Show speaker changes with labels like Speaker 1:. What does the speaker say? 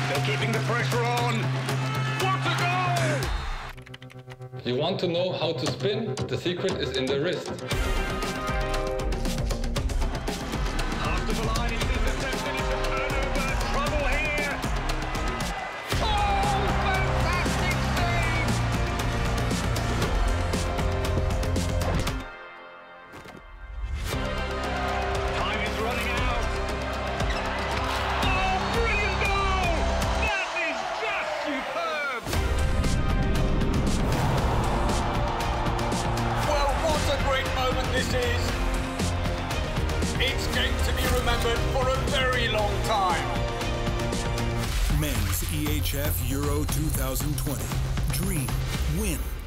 Speaker 1: They're keeping the pressure on. What a goal!
Speaker 2: You want to know how to spin? The secret is in the wrist.
Speaker 1: After the line, it's intercepted. It's a turnover. Trouble here. Oh, fantastic save! Time is running out. Oh, brilliant goal! That is just superb!
Speaker 3: Well, what a great moment this is. It's going to be remembered for a very long time.
Speaker 4: Men's EHF Euro 2020. Dream, win,